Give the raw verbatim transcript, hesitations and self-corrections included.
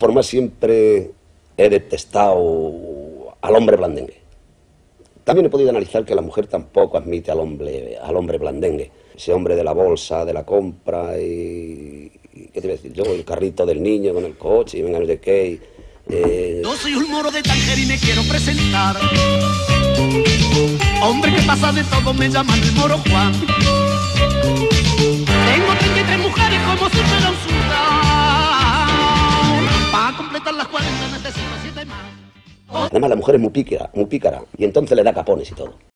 forma siempre he detestado al hombre blandengue. También he podido analizar que la mujer tampoco admite al hombre, al hombre blandengue. Ese hombre de la bolsa, de la compra y... y ¿qué te iba a decir? Yo con el carrito del niño, con el coche y venga no sé qué. Y, eh... Yo soy un moro de Tánger y me quiero presentar. Hombre que pasa de todo, me llaman el moro Juan. Tengo treinta y tres mujeres como si fuera un sultán. Para completar las cuarenta necesito siete más. Además la mujer es muy pícara, muy pícara y entonces le da capones y todo.